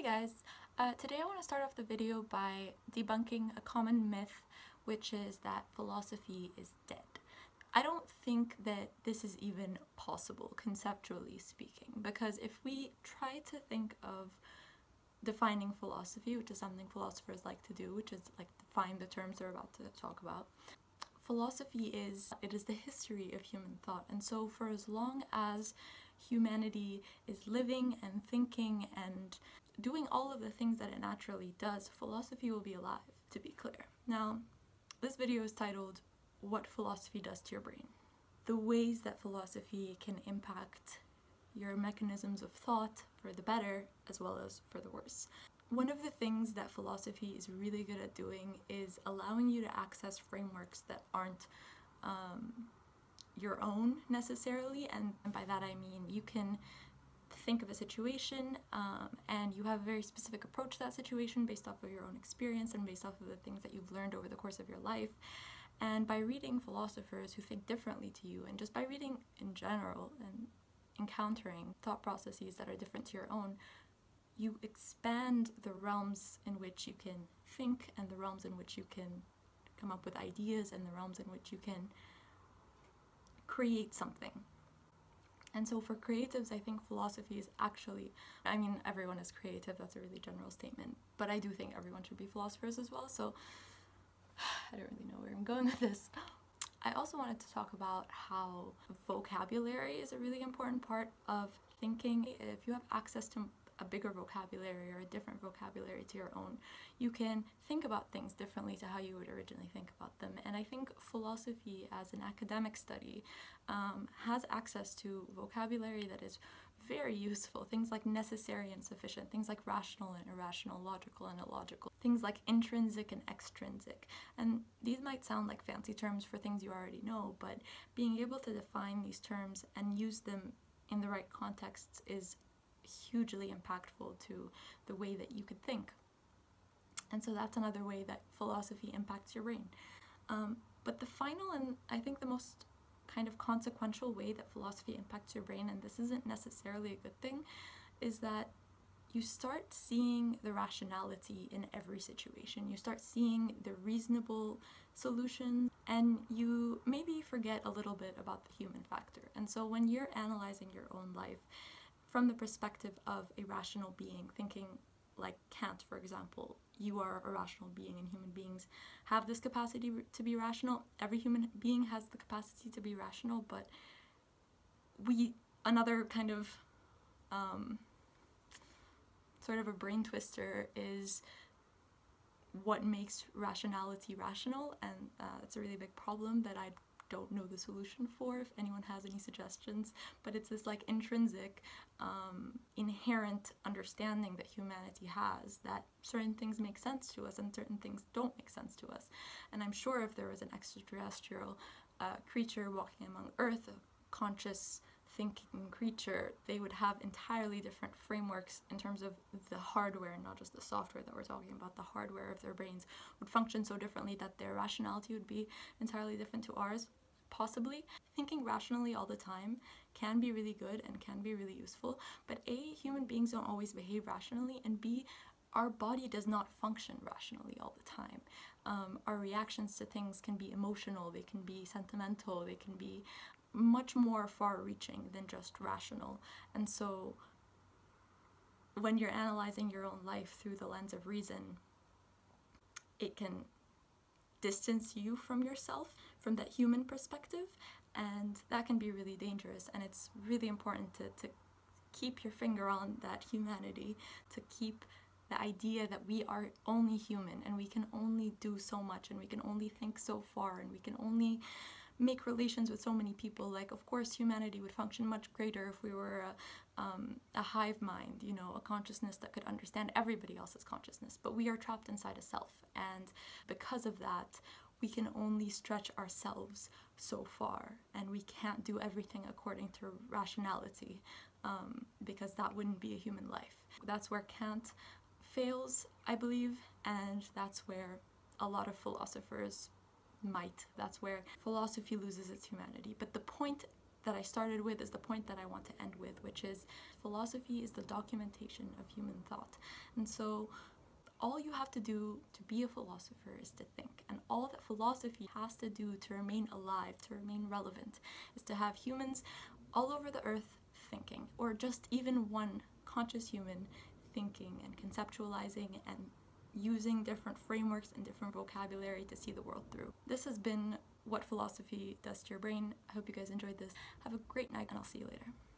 Hey guys! Today I want to start off the video by debunking a common myth, which is that philosophy is dead. I don't think that this is even possible, conceptually speaking, because if we try to think of defining philosophy, which is something philosophers like to do, which is like define the terms they're about to talk about, philosophy is the history of human thought, and so for as long as humanity is living and thinking and doing all of the things that it naturally does, philosophy will be alive, to be clear. Now, this video is titled, What Philosophy Does to Your Brain. The ways that philosophy can impact your mechanisms of thought for the better as well as for the worse. One of the things that philosophy is really good at doing is allowing you to access frameworks that aren't your own necessarily, and by that I mean you can think of a situation and you have a very specific approach to that situation based off of your own experience and based off of the things that you've learned over the course of your life. And by reading philosophers who think differently to you, and just by reading in general and encountering thought processes that are different to your own, you expand the realms in which you can think and the realms in which you can come up with ideas and the realms in which you can create something. And so for creatives, I think philosophy is actually, I mean, everyone is creative, that's a really general statement, but I do think everyone should be philosophers as well, so I don't really know where I'm going with this. I also wanted to talk about how vocabulary is a really important part of thinking. If you have access to a bigger vocabulary or a different vocabulary to your own, you can think about things differently to how you would originally think about them. And I think philosophy as an academic study has access to vocabulary that is very useful. Things like necessary and sufficient, things like rational and irrational, logical and illogical, things like intrinsic and extrinsic. And these might sound like fancy terms for things you already know, but being able to define these terms and use them in the right contexts is hugely impactful to the way that you could think. And so that's another way that philosophy impacts your brain. But the final and I think the most kind of consequential way that philosophy impacts your brain, and this isn't necessarily a good thing, is that you start seeing the rationality in every situation. You start seeing the reasonable solutions, and you maybe forget a little bit about the human factor. And so when you're analyzing your own life from the perspective of a rational being, thinking like Kant, for example, you are a rational being and human beings have this capacity to be rational. Every human being has the capacity to be rational, but another kind of sort of a brain twister is what makes rationality rational, and it's a really big problem that I don't know the solution for, if anyone has any suggestions, but it's this like intrinsic inherent understanding that humanity has, that certain things make sense to us and certain things don't make sense to us. And I'm sure if there was an extraterrestrial creature walking among Earth, a conscious thinking creature, they would have entirely different frameworks in terms of the hardware, not just the software that we're talking about. The hardware of their brains would function so differently that their rationality would be entirely different to ours. Possibly. Thinking rationally all the time can be really good and can be really useful, but A, human beings don't always behave rationally, and B, our body does not function rationally all the time. Our reactions to things can be emotional, they can be sentimental, they can be much more far-reaching than just rational. And so when you're analyzing your own life through the lens of reason, it can distance you from yourself, from that human perspective, and that can be really dangerous. And it's really important to keep your finger on that humanity, to keep the idea that we are only human and we can only do so much and we can only think so far and we can only make relations with so many people. Like, of course, humanity would function much greater if we were a hive mind, you know, a consciousness that could understand everybody else's consciousness, but we are trapped inside a self, and because of that, we can only stretch ourselves so far, and we can't do everything according to rationality, because that wouldn't be a human life. That's where Kant fails, I believe, and that's where a lot of philosophers that's where philosophy loses its humanity. But the point that I started with is the point that I want to end with, which is philosophy is the documentation of human thought. And so all you have to do to be a philosopher is to think. And all that philosophy has to do to remain alive, to remain relevant, is to have humans all over the earth thinking, or just even one conscious human thinking and conceptualizing and using different frameworks and different vocabulary to see the world through. This has been What Philosophy Does to Your Brain. I hope you guys enjoyed this. Have a great night, and I'll see you later.